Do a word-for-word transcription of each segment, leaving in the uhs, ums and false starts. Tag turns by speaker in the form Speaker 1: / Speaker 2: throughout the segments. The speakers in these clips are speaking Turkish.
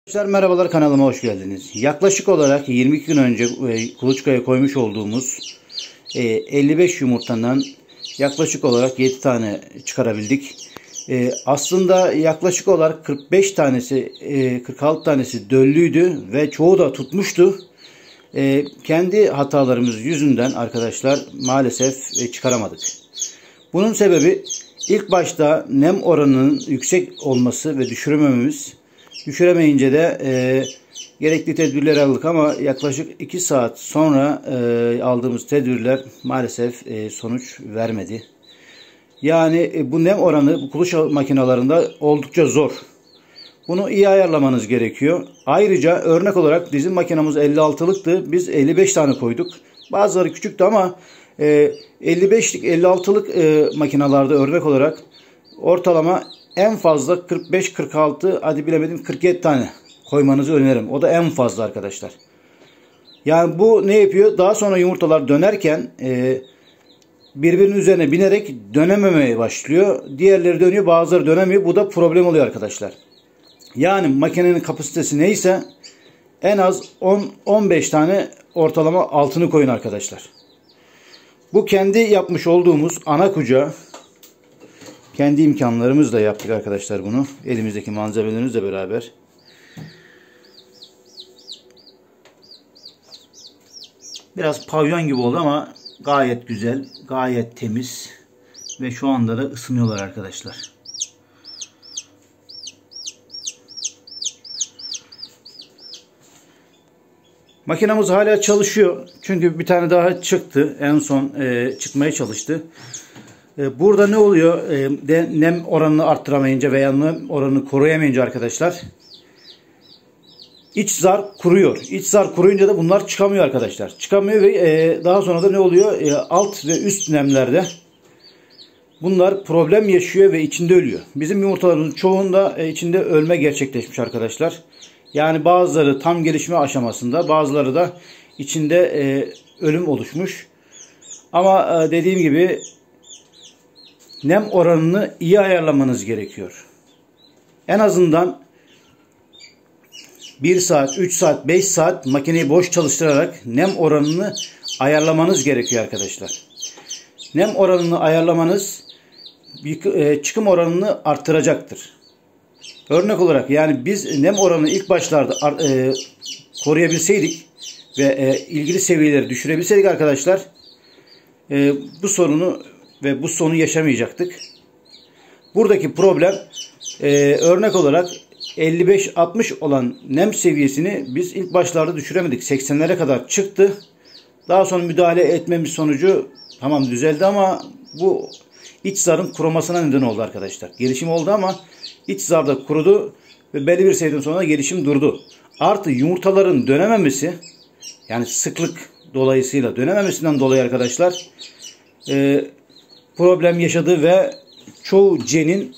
Speaker 1: Arkadaşlar merhabalar, kanalıma hoş geldiniz. Yaklaşık olarak yirmi iki gün önce e, kuluçkaya koymuş olduğumuz e, elli beş yumurtadan yaklaşık olarak yedi tane çıkarabildik. E, aslında yaklaşık olarak kırk beş tanesi e, kırk altı tanesi döllüydü ve çoğu da tutmuştu. E, kendi hatalarımız yüzünden arkadaşlar maalesef e, çıkaramadık. Bunun sebebi ilk başta nem oranının yüksek olması ve düşüremememiz. Düşüremeyince de e, gerekli tedbirleri aldık ama yaklaşık iki saat sonra e, aldığımız tedbirler maalesef e, sonuç vermedi. Yani e, bu nem oranı bu kuluç makinelerinde oldukça zor. Bunu iyi ayarlamanız gerekiyor. Ayrıca örnek olarak bizim makinamız elli altılıktı. Biz elli beş tane koyduk. Bazıları küçüktü ama e, elli beşlik elli altılık e, makinalarda örnek olarak ortalama en fazla kırk beş kırk altı, hadi bilemedim kırk yedi tane koymanızı öneririm. O da en fazla arkadaşlar. Yani bu ne yapıyor? Daha sonra yumurtalar dönerken e, birbirinin üzerine binerek dönememeye başlıyor. Diğerleri dönüyor, bazıları dönemiyor. Bu da problem oluyor arkadaşlar. Yani makinenin kapasitesi neyse en az on on beş tane ortalama altını koyun arkadaşlar. Bu kendi yapmış olduğumuz ana kucağı. Kendi imkanlarımızla yaptık arkadaşlar bunu. Elimizdeki malzemelerimizle beraber. Biraz pavyon gibi oldu ama gayet güzel, gayet temiz ve şu anda da ısınıyorlar arkadaşlar. Makinamız hala çalışıyor. Çünkü bir tane daha çıktı. En son e, çıkmaya çalıştı. Burada ne oluyor? De, nem oranını arttıramayınca veya nem oranını koruyamayınca arkadaşlar iç zar kuruyor. İç zar kuruyunca da bunlar çıkamıyor arkadaşlar. Çıkamıyor ve e, daha sonra da ne oluyor? E, alt ve üst nemlerde bunlar problem yaşıyor ve içinde ölüyor. Bizim yumurtalarımızın çoğunda e, içinde ölme gerçekleşmiş arkadaşlar. Yani bazıları tam gelişme aşamasında, bazıları da içinde e, ölüm oluşmuş. Ama e, dediğim gibi nem oranını iyi ayarlamanız gerekiyor. En azından bir saat, üç saat, beş saat makineyi boş çalıştırarak nem oranını ayarlamanız gerekiyor arkadaşlar. Nem oranını ayarlamanız çıkım oranını arttıracaktır. Örnek olarak yani biz nem oranını ilk başlarda koruyabilseydik ve ilgili seviyeleri düşürebilseydik arkadaşlar bu sorunu ve bu sonu yaşamayacaktık. Buradaki problem e, örnek olarak elli beş altmış olan nem seviyesini biz ilk başlarda düşüremedik. seksenlere kadar çıktı. Daha sonra müdahale etmemiz sonucu tamam düzeldi ama bu iç zarın kurumasına neden oldu arkadaşlar. Gelişim oldu ama iç zar da kurudu ve belli bir seviyeden sonra gelişim durdu. Artı yumurtaların dönememesi, yani sıklık dolayısıyla dönememesinden dolayı arkadaşlar e, problem yaşadı ve çoğu cenin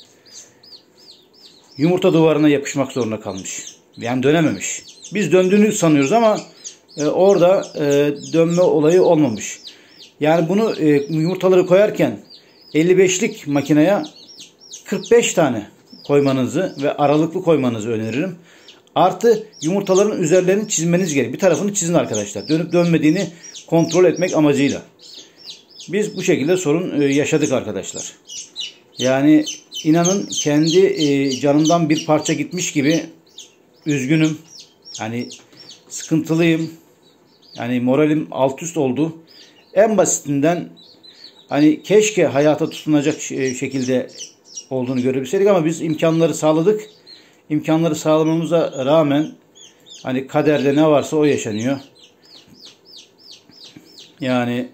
Speaker 1: yumurta duvarına yapışmak zorunda kalmış. Yani dönememiş. Biz döndüğünü sanıyoruz ama e, orada e, dönme olayı olmamış. Yani bunu e, yumurtaları koyarken elli beşlik makineye kırk beş tane koymanızı ve aralıklı koymanızı öneririm. Artı yumurtaların üzerlerini çizmeniz gerek. Bir tarafını çizin arkadaşlar. Dönüp dönmediğini kontrol etmek amacıyla. Biz bu şekilde sorun yaşadık arkadaşlar. Yani inanın kendi canımdan bir parça gitmiş gibi üzgünüm. Yani sıkıntılıyım. Yani moralim alt üst oldu. En basitinden hani keşke hayata tutunacak şekilde olduğunu görebilseydik ama biz imkanları sağladık. İmkanları sağlamamıza rağmen hani kaderde ne varsa o yaşanıyor. Yani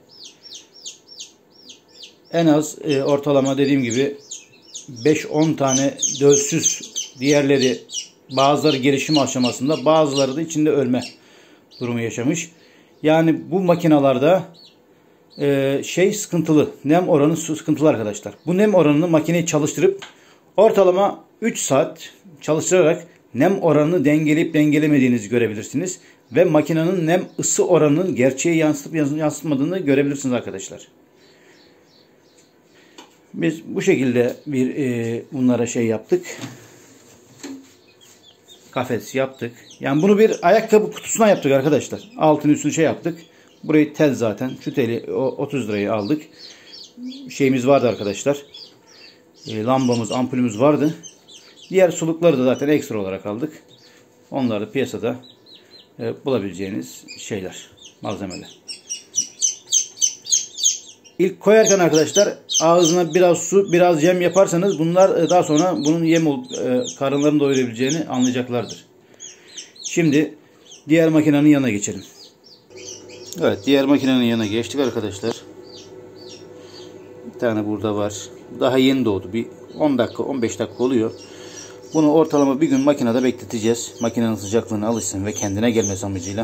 Speaker 1: en az e, ortalama dediğim gibi beş on tane dölsüz, diğerleri bazıları gelişim aşamasında, bazıları da içinde ölme durumu yaşamış. Yani bu makinalarda e, şey sıkıntılı, nem oranı sıkıntılı arkadaşlar. Bu nem oranını makineyi çalıştırıp ortalama üç saat çalıştırarak nem oranını dengeleyip dengelemediğinizi görebilirsiniz. Ve makinenin nem ısı oranının gerçeği yansıtıp yansıtmadığını görebilirsiniz arkadaşlar. Biz bu şekilde bir e, bunlara şey yaptık. kafes yaptık. Yani bunu bir ayakkabı kutusuna yaptık arkadaşlar. Altın üstünü şey yaptık. Burayı tel zaten. Şu teli otuz lirayı aldık. Şeyimiz vardı arkadaşlar. E, lambamız, ampulümüz vardı. Diğer sulukları da zaten ekstra olarak aldık. Onlar da piyasada e, bulabileceğiniz şeyler, malzemeler. İlk koyarken arkadaşlar ağzına biraz su, biraz yem yaparsanız bunlar daha sonra bunun yem olup e, karınlarını doyurabileceğini anlayacaklardır. Şimdi diğer makinenin yanına geçelim. Evet, diğer makinenin yanına geçtik arkadaşlar. Bir tane burada var. Daha yeni doğdu. Bir on dakika, on beş dakika oluyor. Bunu ortalama bir gün makinede bekleteceğiz. Makinenin sıcaklığına alışsın ve kendine gelmesi amacıyla.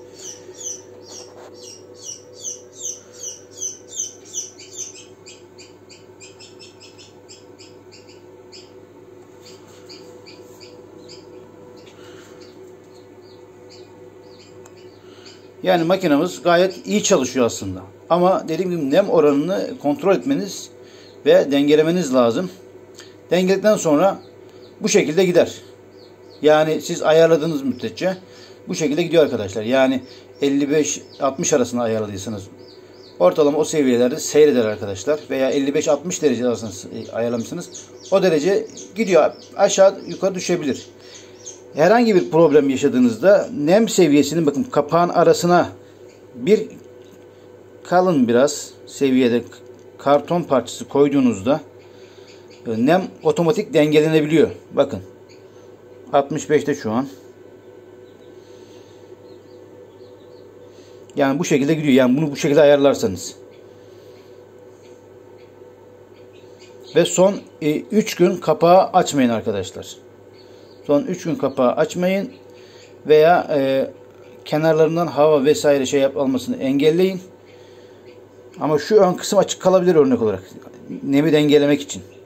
Speaker 1: Yani makinamız gayet iyi çalışıyor aslında. Ama dediğim gibi nem oranını kontrol etmeniz ve dengelemeniz lazım. Dengeledikten sonra bu şekilde gider. Yani siz ayarladığınız müddetçe bu şekilde gidiyor arkadaşlar. Yani elli beş altmış arasında ayarladıysanız ortalama o seviyelerde seyreder arkadaşlar. Veya elli beş altmış derece arasında ayarlamışsınız. O derece gidiyor. Aşağı yukarı düşebilir. Herhangi bir problem yaşadığınızda nem seviyesinin bakın kapağın arasına bir kalın biraz seviyede karton parçası koyduğunuzda nem otomatik dengelenebiliyor. Bakın altmış beşte şu an. Yani bu şekilde gidiyor. Yani bunu bu şekilde ayarlarsanız. Ve son üç gün kapağı açmayın arkadaşlar. Son üç gün kapağı açmayın veya e, kenarlarından hava vesaire şey yap almasını engelleyin. Ama şu ön kısım açık kalabilir örnek olarak. Nemi dengelemek için.